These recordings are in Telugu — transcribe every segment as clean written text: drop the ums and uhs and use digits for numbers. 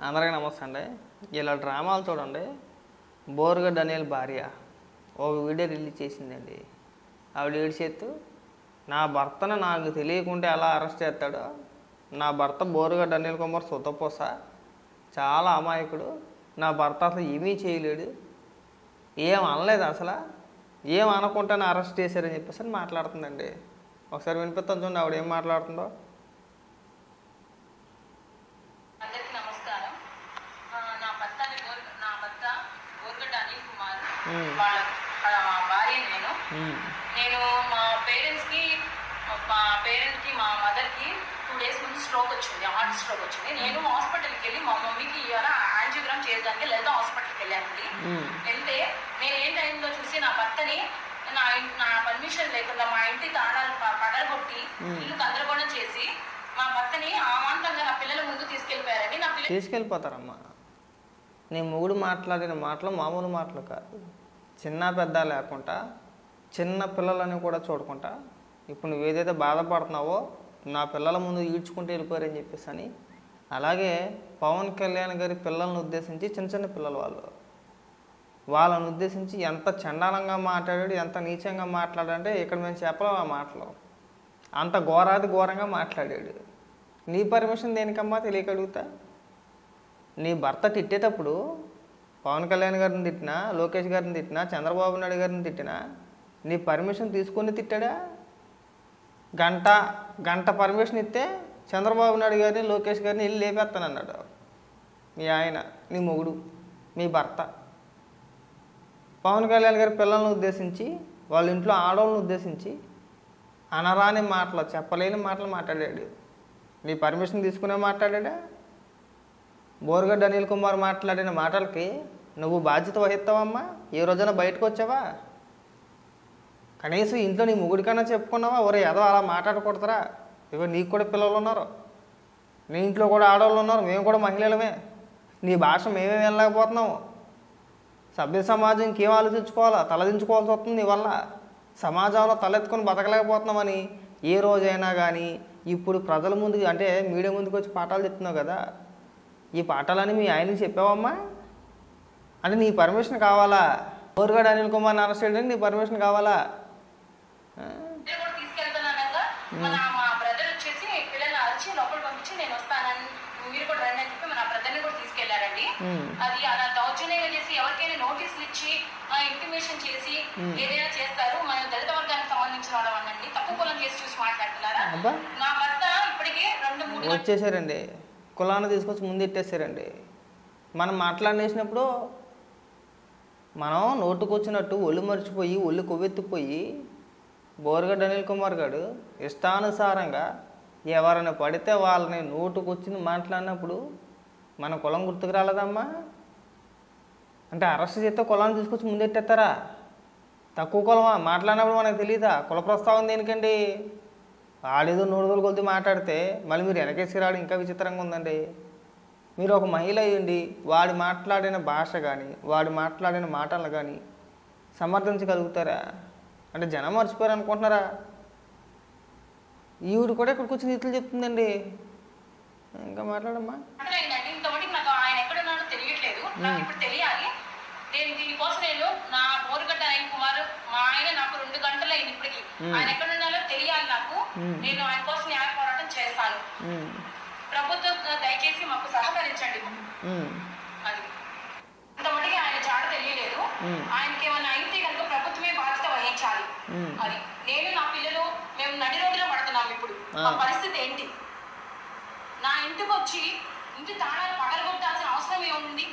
అందరికీ నమస్తే అండి. ఇలా డ్రామాలు చూడండి. బోరుగడ్డ డనియల్ భార్య ఒక వీడియో రిలీజ్ చేసిందండి. ఆవిడ ఏడ్చేస్తూ నా భర్తను నాకు తెలియకుండా ఎలా అరెస్ట్ చేస్తాడో, నా భర్త బోరుగడ్డ అనిల్ కుమార్ సుతపోస చాలా అమాయకుడు, నా భర్త అసలు ఏమీ చేయలేడు, ఏం అనలేదు, అసలు ఏం అనకుండానే అరెస్ట్ చేశారని చెప్పేసి మాట్లాడుతుందండి. ఒకసారి వినిపిస్తాను చూడండి ఆవిడ ఏం మాట్లాడుతుందో. భార్య నేను మా పేరెంట్స్కి మా మదర్కి 2 days ముందు స్ట్రోక్ వచ్చింది, హార్ట్ స్ట్రోక్ వచ్చింది. నేను హాస్పిటల్కి వెళ్ళి మా మమ్మీకి ఇవాళ యాంజియోగ్రామ్ చేయడానికి లలిత హాస్పిటల్కి వెళ్ళానండి. వెళ్తే నేను ఏ టైంలో చూసి నా భర్తని నా పర్మిషన్ లేకుండా మా ఇంటి తాళాలు పగలగొట్టి ఇల్లు గందరగోళం చేసి మా భర్తని అమాంతంగా నా పిల్లల ముందు తీసుకెళ్ళిపోయారండి. నా పిల్లలు తీసుకెళ్ళిపోతారమ్మా. నీ మొగుడు మాట్లాడిన మాటలు మామూలు మాటలు కాదు. చిన్న పెద్ద లేకుండా చిన్న పిల్లలని కూడా చూడకుండా ఇప్పుడు నువ్వు ఏదైతే బాధపడుతున్నావో నా పిల్లల ముందు ఈడ్చుకుంటూ వెళ్ళిపోయారని చెప్పేసి అని, అలాగే పవన్ కళ్యాణ్ గారి పిల్లల్ని ఉద్దేశించి చిన్న చిన్న పిల్లలు వాళ్ళని ఉద్దేశించి ఎంత చండాలంగా మాట్లాడాడు, ఎంత నీచంగా మాట్లాడాడంటే ఇక్కడ మేము చెప్పలేము ఆ మాటలు. అంత ఘోరాది ఘోరంగా మాట్లాడాడు. నీ పర్మిషన్ దేనికమ్మా తెలియక అడుగుతా. నీ భర్త తిట్టేటప్పుడు పవన్ కళ్యాణ్ గారిని తిట్టినా, లోకేష్ గారిని తిట్టినా, చంద్రబాబు నాయుడు గారిని తిట్టినా నీ పర్మిషన్ తీసుకొని తిట్టాడా? గంట పర్మిషన్ ఇస్తే చంద్రబాబు నాయుడు గారిని, లోకేష్ గారిని వెళ్ళి లేపేస్తానన్నాడు మీ ఆయన, నీ మొగుడు, మీ భర్త. పవన్ కళ్యాణ్ గారి పిల్లల్ని ఉద్దేశించి, వాళ్ళ ఇంట్లో ఆడవాళ్ళని ఉద్దేశించి అనరాని మాటలు, చెప్పలేని మాటలు మాట్లాడాడు. నీ పర్మిషన్ తీసుకునే మాట్లాడా? బోరుగడ్డ అనిల్ కుమార్ మాట్లాడిన మాటలకి నువ్వు బాధ్యత వహిస్తావమ్మా? ఏ రోజైనా బయటకు వచ్చావా? కనీసం ఇంట్లో నీ మొగుడికన్నా చెప్పుకున్నావా? ఒరే ఏదో అలా మాట్లాడకూడదురా, ఇగో నీకు కూడా పిల్లలు ఉన్నారు, నీ ఇంట్లో కూడా ఆడవాళ్ళు ఉన్నారు, మేము కూడా మహిళలమే, నీ భాష మేమేం వెళ్ళలేకపోతున్నాము, సభ్య సమాజం ఇంకేం ఆలోచించుకోవాలా, తలదించుకోవాల్సి వస్తుంది నీ వల్ల, సమాజంలో తలెత్తుకొని బతకలేకపోతున్నామని ఏ రోజైనా కానీ ఇప్పుడు ప్రజల ముందుకు అంటే మీడియా ముందుకు వచ్చి పాఠాలు చెప్తున్నావు కదా, ఈ పాఠాలని మీ ఆయనకి చెప్పావమ్మా? అంటే నీ పర్మిషన్ కావాలా? బోరుగడ్డ అనిల్ కుమార్ అరెస్ట్ చేయడానికి నీ పర్మిషన్ కావాలా? మా బ్రదర్ వచ్చేసి పిల్లల్ని అరిచి లోపల పంపించి నేను వస్తానని మీరు కూడా రండి అని చెప్పి మన బ్రదర్ని కూడా తీసుకెళ్లారండి. అది అలా దౌర్జన్యంగా చేసి ఎవరికైనా నోటీసులు ఇచ్చి ఇంటిమేషన్ చేసి ఏదైనా చేస్తారు. మన దళిత వర్గానికి సంబంధించిన వాళ్ళండి తప్పు కులం చేసి చూసి మాట్లాడుతున్నారా? నా భర్త ఇప్పటికే 2-3 వచ్చేసారండి, కులాన్ని తీసుకొచ్చి ముందు ఇట్టేసారండి. మనం మాట్లాడేసినప్పుడు మనం నోటుకొచ్చినట్టు ఒళ్ళు మర్చిపోయి ఒళ్ళు కొవ్వెత్తిపోయి బోరుగడ్డ అనిల్ కుమార్ గారు ఇష్టానుసారంగా ఎవరైనా పడితే వాళ్ళని నోటుకొచ్చింది మాట్లాడినప్పుడు మన కులం గుర్తుకు రాలేదమ్మా? అంటే అరెస్ట్ చేస్తే కులాన్ని తీసుకొచ్చి ముందెట్టేస్తారా? తక్కువ కులమా? మాట్లాడినప్పుడు మనకు తెలియదా? కుల ప్రస్తావన దేనికండి? వాడేదో నోడుదలు కొలిది మాట్లాడితే మళ్ళీ మీరు వెనకేసి రావడం ఇంకా విచిత్రంగా ఉందండి. మీరు ఒక మహిళ అయ్యండి వాడు మాట్లాడిన భాష కానీ వాడు మాట్లాడిన మాటలు కానీ సమర్థించగలుగుతారా? అంటే జనం మర్చిపోయారు అనుకుంటున్నారా? ఈవిడ కూడా ఇక్కడ కూర్చొని ఇట్లు చెప్తుందండి. ఇంకా మాట్లాడమ్మా. ఆయన ఎక్కడున్నాడో తెలియట్లేదు, నాకు ఇప్పుడు తెలియాలి. నేను దీనికోసం నేను నా బోరుగడ్డ అనిల్ కుమార్ మా ఆయన నాకు 2 గంటలు అయింది ఇప్పటికి. ఆయన ఎక్కడున్నాడో తెలియాలి నాకు. నేను ఆయన కోసం న్యాయ పోరాటం చేస్తాను. ప్రభుత్వం దయచేసి మాకు సహకరించండి. అది ఇంతమటికి ఆయన జాడ తెలియలేదు. ఆయనకి ఏమైనా అయితే కనుక ప్రభుత్వమే బాధ్యత వహించాలి. అది నేను నా పిల్లలు మేము నడి రోడ్డులో పడుతున్నాం. ఇప్పుడు ఆ పరిస్థితి ఏంటి? నా ఇంటికి వచ్చి ఇంటి తాళాలు పగలగొట్టాల్సిన అవసరం ఏముంది?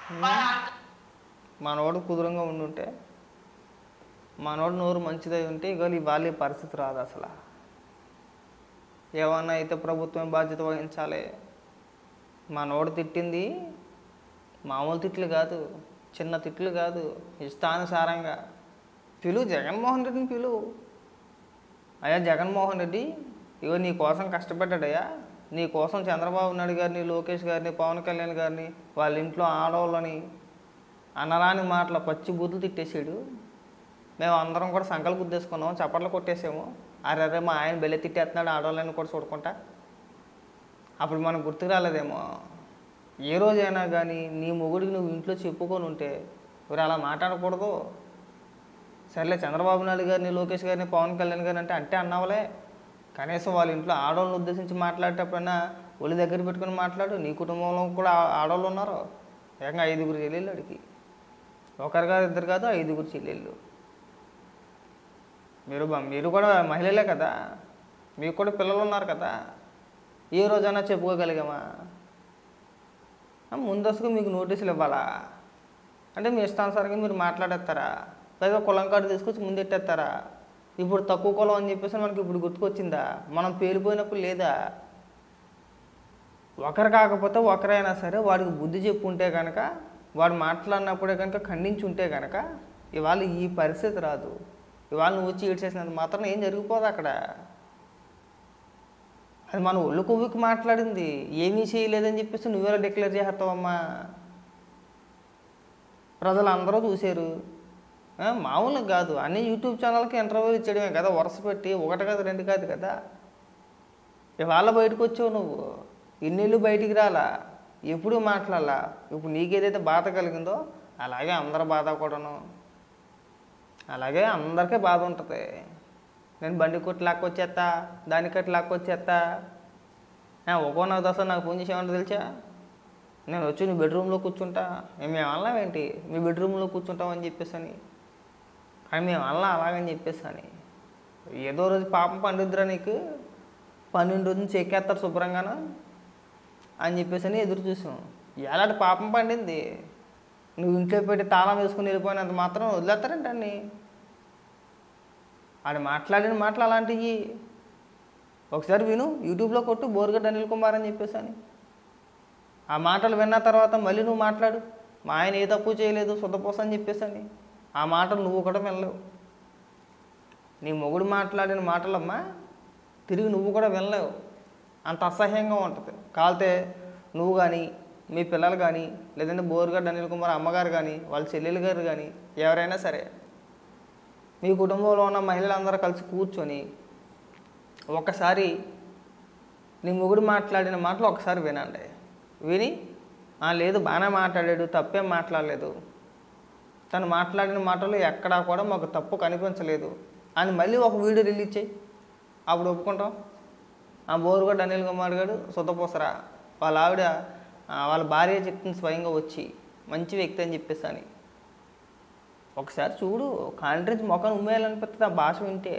మనోడు కుదురంగా ఉండుంటే, మనోడు నోరు మంచిదై ఉంటే ఇక వాళ్ళ పరిస్థితి రాదు. అసలు ఏమన్నా అయితే ప్రభుత్వం బాధ్యత వహించాలి. మనోడు తిట్టింది మామూలు తిట్లు కాదు, చిన్న తిట్లు కాదు, ఇష్టానుసారంగా జగన్మోహన్ రెడ్డిని పిలువు. అయ్యా జగన్మోహన్ రెడ్డి, ఇగో నీ కోసం కష్టపడ్డాడయ్యా, నీ కోసం చంద్రబాబు నాయుడు గారిని, లోకేష్ గారిని, పవన్ కళ్యాణ్ గారిని, వాళ్ళ ఇంట్లో ఆడవాళ్ళని అనరాని మాటలు పచ్చి బూతులు తిట్టేసాడు. మేము అందరం కూడా సంకలు గుద్దేసుకున్నాము, చప్పట్లు కొట్టేసాము. అరే మా ఆయన బెల్లె తిట్టేస్తున్నాడు ఆడవాళ్ళని కూడా చూడకుండా. అప్పుడు మనకు గుర్తుకు రాలేదేమో. ఏ రోజైనా కానీ నీ మొగుడికి నువ్వు ఇంట్లో చెప్పుకొని ఉంటే మరి అలా మాట్లాడకూడదు. సర్లే చంద్రబాబు నాయుడు గారిని, లోకేష్ గారిని, పవన్ కళ్యాణ్ గారిని అంటే అన్నావులే, కనీసం వాళ్ళ ఇంట్లో ఆడవాళ్ళని ఉద్దేశించి మాట్లాడేటప్పుడైనా ఒళ్ళు దగ్గర పెట్టుకుని మాట్లాడు. నీ కుటుంబంలో కూడా ఆడవాళ్ళు ఉన్నారు, ఏకంగా 5గురు చెల్లెళ్ళు అడిగి, ఒకరు కాదు ఇద్దరు కాదు 5గురు చెల్లెళ్ళు. మీరు కూడా మహిళలే కదా, మీకు కూడా పిల్లలు ఉన్నారు కదా, ఏ రోజైనా చెప్పుకోగలిగామా? ముందస్తుగా మీకు నోటీసులు ఇవ్వాలా? అంటే మీ ఇష్టానుసారంగా మీరు మాట్లాడేస్తారా? పైగా కులం కార్డు తీసుకొచ్చి ముందెట్టేస్తారా? ఇప్పుడు తక్కువ కులం అని చెప్పేసి మనకి ఇప్పుడు గుర్తుకొచ్చిందా? మనం పేలిపోయినప్పుడు లేదా? ఒకరు కాకపోతే ఒకరైనా సరే వాడికి బుద్ధి చెప్పుంటే కనుక, వాడు మాట్లాడినప్పుడే కనుక ఖండించి ఉంటే కనుక ఇవాళ ఈ పరిస్థితి రాదు. ఇవాళ నువ్వు వచ్చి ఏడ్చేసినంత మాత్రం ఏం జరిగిపోదు అక్కడ. అది మన ఒళ్ళు కొవ్వుకి మాట్లాడింది, ఏమీ చేయలేదని చెప్పేసి నువ్వెలా డిక్లేర్ చేస్తావమ్మా? ప్రజలు అందరూ చూశారు, మామూలుగా కాదు, అన్ని యూట్యూబ్ ఛానల్కి ఇంటర్వ్యూలు ఇచ్చేయడమే కదా, వరుస పెట్టి, ఒకటి కాదు 2 కాదు కదా. ఇవాళ బయటకు వచ్చావు నువ్వు, ఇన్నేళ్ళు బయటికి రాలా, ఎప్పుడు మాట్లాడాలా. ఇప్పుడు నీకేదైతే బాధ కలిగిందో అలాగే అందరి బాధ కూడాను, అలాగే అందరికీ బాధ ఉంటుంది. నేను బండి కొట్టి లాక్కొచ్చేస్తా, దాన్ని కట్టి లాక్కొచ్చేస్తా. నాకు దశలో నాకు ఫోన్ చేసేవాడిని తెలుసా, నేను వచ్చి నీ బెడ్రూమ్లో కూర్చుంటా. మేము అన్నాం ఏంటి మీ బెడ్రూమ్లో కూర్చుంటామని చెప్పేసి అని, కానీ మేము అన్నా అలాగని చెప్పేసి అని. ఏదో రోజు పాపం పండుద్దిరా నీకు, 12 రోజు నుంచి ఎక్కేస్తారు శుభ్రంగాను అని చెప్పేసి అని ఎదురు చూసాం. ఎలాంటి పాపం పండింది, నువ్వు ఇంట్లో పెట్టి తాళం వేసుకుని వెళ్ళిపోయినంత మాత్రం వదిలేస్తారంటండి. ఆడు మాట్లాడిన మాటలు అలాంటివి. ఒకసారి విను, యూట్యూబ్లో కొట్టు బోరుగడ్డ అనిల్ కుమార్ అని చెప్పేసి అని. ఆ మాటలు విన్న తర్వాత మళ్ళీ నువ్వు మాట్లాడు, మా ఆయన ఏ తప్పు చేయలేదు శుద్ధపోస అని చెప్పేసి అని. ఆ మాటలు నువ్వు కూడా వినలేవు. నీ మొగుడు మాట్లాడిన మాటలమ్మా తిరిగి నువ్వు కూడా వినలేవు, అంత అసహ్యంగా ఉంటుంది. కాలితే నువ్వు కానీ, మీ పిల్లలు కానీ, లేదంటే బోరుగడ్డ అనిల్ కుమార్ అమ్మగారు కానీ, వాళ్ళ చెల్లెలు గారు కానీ, ఎవరైనా సరే మీ కుటుంబంలో ఉన్న మహిళలందరూ కలిసి కూర్చొని ఒకసారి నీ మొగుడు మాట్లాడిన మాటలు ఒకసారి వినండి. విని లేదు బాగానే మాట్లాడాడు, తప్పేం మాట్లాడలేదు, తను మాట్లాడిన మాటలు ఎక్కడా కూడా మాకు తప్పు కనిపించలేదు అని మళ్ళీ ఒక వీడియో రిలీజ్ చేయి, అప్పుడు ఒప్పుకుంటాం. ఆ బోరుగడ్డ అనిల్ కుమార్ గారు సుతపోసరా, వాళ్ళ ఆవిడ వాళ్ళ భార్య చెప్తుంది స్వయంగా వచ్చి, మంచి వ్యక్తి అని చెప్పేసి అని. ఒకసారి చూడు, కాంట్రించి మొక్కను ఉమ్మేయాలనిపిస్తుంది ఆ భాష వింటే.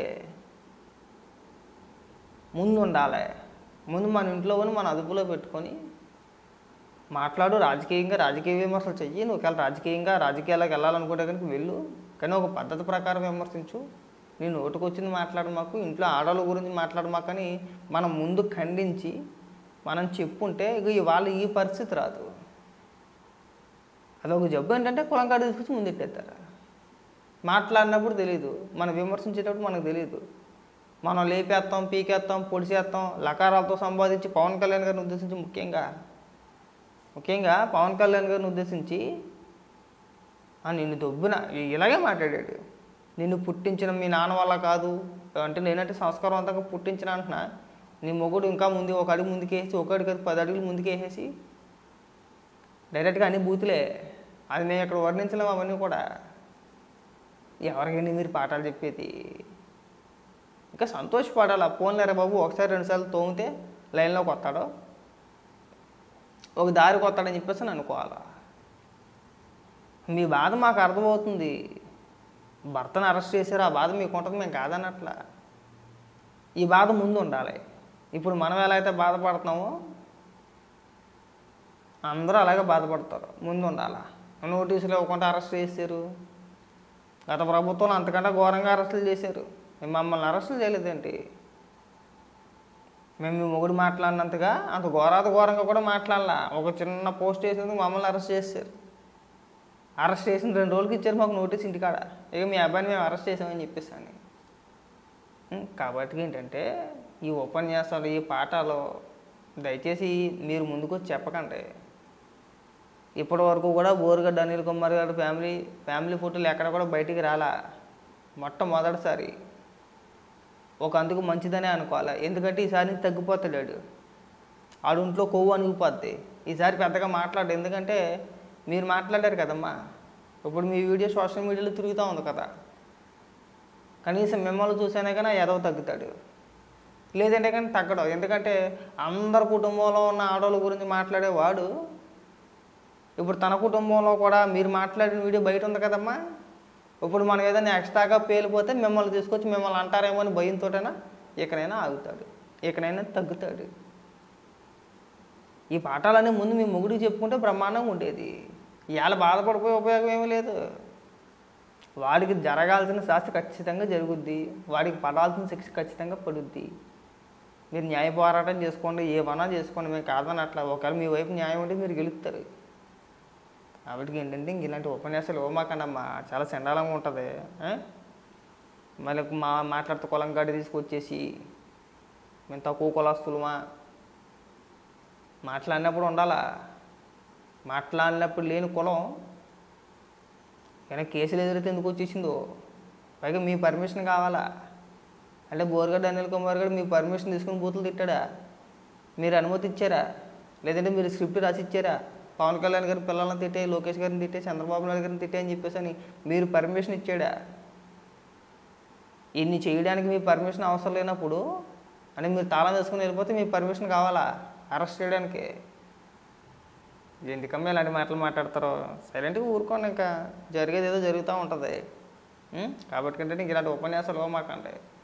ముందు ఉండాలి, ముందు మన ఇంట్లో కూడా మన అదుపులో పెట్టుకొని మాట్లాడు. రాజకీయ విమర్శలు చెయ్యి. నువ్వు ఒకవేళ రాజకీయాలకు వెళ్ళాలనుకుంటే కనుక వెళ్ళు, కానీ ఒక పద్ధతి ప్రకారం విమర్శించు. నీ నోటుకు వచ్చింది మాట్లాడు మాకు, ఇంట్లో ఆడవాళ్ళ గురించి మాట్లాడు మాకని మనం ముందు ఖండించి మనం చెప్పుంటే ఇక ఇవాళ ఈ పరిస్థితి రాదు. అదొక జబ్బు ఏంటంటే కులం కాడ తీసుకొచ్చి ముందెట్టేస్తారు. మాట్లాడినప్పుడు తెలియదు, మనం విమర్శించేటప్పుడు మనకు తెలియదు. మనం లేపేస్తాం, పీకేస్తాం, పొడిచేస్తాం, లకారాలతో సంపాదించి పవన్ కళ్యాణ్ గారిని ఉద్దేశించి ముఖ్యంగా పవన్ కళ్యాణ్ గారిని ఉద్దేశించి నిన్ను దొబ్బున ఇలాగే మాట్లాడాడు. నిన్ను పుట్టించిన మీ నాన్న వల్ల కాదు అంటే, నేనంటే సంస్కారవంతంగా పుట్టించిన అంటున్నా. నీ మొగుడు ఇంకా ముందు ఒక అడుగు ముందుకేసి, ఒక అడుగు 10 అడుగులు ముందుకేసేసి డైరెక్ట్గా అన్ని బూతులే. అది నేను ఇక్కడ వర్ణించలేము అవన్నీ కూడా. ఎవరికైనా మీరు పాఠాలు చెప్పేది, ఇంకా సంతోషపడాలి. పోన్లేరా బాబు, ఒకసారి 2 సార్లు తోమితే లైన్లోకి వస్తాడు, ఒక దారికి వస్తాడని చెప్పేసి అని అనుకోవాలా. మీ బాధ మాకు అర్థమవుతుంది. భర్తను అరెస్ట్ చేశారు, ఆ బాధ మీకు ఉంటుంది, మేము కాదన్నట్లా. ఈ బాధ ముందు ఉండాలి. ఇప్పుడు మనం ఎలా అయితే బాధపడుతున్నామో అందరూ అలాగే బాధపడతారు, ముందు ఉండాలా. నోటీసులు ఇవ్వకుండా అరెస్ట్ చేశారు. గత ప్రభుత్వంలో అంతకంటే ఘోరంగా అరెస్టులు చేశారు. మమ్మల్ని అరెస్టులు చేయలేదేంటి? మేము మీ మొగుడు మాట్లాడినంతగా అంత ఘోరంగా కూడా మాట్లాడాల. ఒక చిన్న పోస్ట్ వేసేందుకు మమ్మల్ని అరెస్ట్ చేశారు. అరెస్ట్ చేసిన 2 రోజులకి ఇచ్చారు మాకు నోటీస్ ఇంటికాడ, ఇక మీ అబ్బాయిని మేము అరెస్ట్ చేసామని చెప్పేసి అని. కాబట్టి ఏంటంటే ఈ ఉపన్యాసాలు, ఈ పాఠాలు దయచేసి మీరు ముందుకు వచ్చి చెప్పకండి. ఇప్పటి వరకు కూడా బోరుగడ్డ అనిల్ కుమార్ గారి ఫ్యామిలీ ఫోటోలు ఎక్కడ కూడా బయటికి రాలా. మొట్టమొదటిసారి ఒక అందుకు మంచిదనే అనుకోవాలి. ఎందుకంటే ఈసారి తగ్గిపోతాడు, ఆడు ఇంట్లో కొవ్వు అణిగిపోద్ది. ఈసారి పెద్దగా మాట్లాడు, ఎందుకంటే మీరు మాట్లాడారు కదమ్మా. ఇప్పుడు మీ వీడియో సోషల్ మీడియాలో తిరుగుతూ ఉంది కదా, కనీసం మిమ్మల్ని చూసానే కానీ ఎదవ తగ్గుతాడు, లేదంటే కానీ తగ్గడం. ఎందుకంటే అందరి కుటుంబంలో ఉన్న ఆడవాళ్ళ గురించి మాట్లాడేవాడు ఇప్పుడు తన కుటుంబంలో కూడా మీరు మాట్లాడిన వీడియో బయట ఉంది కదమ్మా. ఇప్పుడు మనం ఏదైనా ఎక్స్ట్రాగా పేలిపోతే మిమ్మల్ని తీసుకొచ్చి మిమ్మల్ని అంటారేమో అని భయంతోటైనా ఇకనైనా ఆగుతాడు, ఇకనైనా తగ్గుతాడు. ఈ పాఠాలన్నీ ముందు మీ మొగుడికి చెప్పుకుంటే బ్రహ్మాండంగా ఉండేది. ఇవాళ బాధపడిపోయే ఉపయోగం ఏమీ లేదు. వాడికి జరగాల్సిన శాస్త్ర ఖచ్చితంగా జరుగుద్ది, వాడికి పడాల్సిన శిక్ష ఖచ్చితంగా పడుద్ది. మీరు న్యాయ పోరాటం చేసుకోండి, ఏమన్నా చేసుకోండి, మేము కాదని అట్లా. ఒకవేళ మీ వైపు న్యాయం ఉంటే మీరు గెలుస్తారు. కాబట్టి ఏంటంటే ఇంక ఇలాంటి ఉపన్యాసాలు ఇవ్వమాకండమ్మా, చాలా చండాలంగా ఉంటుంది. మళ్ళీ మాట్లాడుతూ కులం గడి తీసుకొచ్చేసి మేము తక్కువ కులస్తులమా, మాట్లాడినప్పుడు ఉండాలా. మాట్లాడినప్పుడు లేని కులం కానీ కేసులు ఎదురైతే ఎందుకు వచ్చేసిందో, పైగా మీ పర్మిషన్ కావాలా. అంటే బోరుగడ్డ అనిల్ కుమార్ గారు మీ పర్మిషన్ తీసుకుని బూతులు తిట్టాడా, మీరు అనుమతి ఇచ్చారా, లేదంటే మీరు స్క్రిప్ట్ రాసి ఇచ్చారా? పవన్ కళ్యాణ్ గారి పిల్లల్ని తిట్టే, లోకేష్ గారిని తిట్టే, చంద్రబాబు నాయుడు గారిని తిట్టే అని చెప్పేసి అని మీరు పర్మిషన్ ఇచ్చాడా? ఇన్ని చేయడానికి మీ పర్మిషన్ అవసరం లేనప్పుడు అంటే మీరు తాళం వేసుకుని వెళ్ళిపోతే మీ పర్మిషన్ కావాలా అరెస్ట్ చేయడానికి? ఎందుకమ్మా ఇలాంటి మాటలు మాట్లాడతారో? సైలెంట్గా ఊరుకోండి, ఇంకా జరిగేది ఏదో జరుగుతూ ఉంటుంది. కాబట్టి ఏంటంటే ఇంక ఇలాంటి ఉపన్యాసాలు ఇవ్వమాకండి.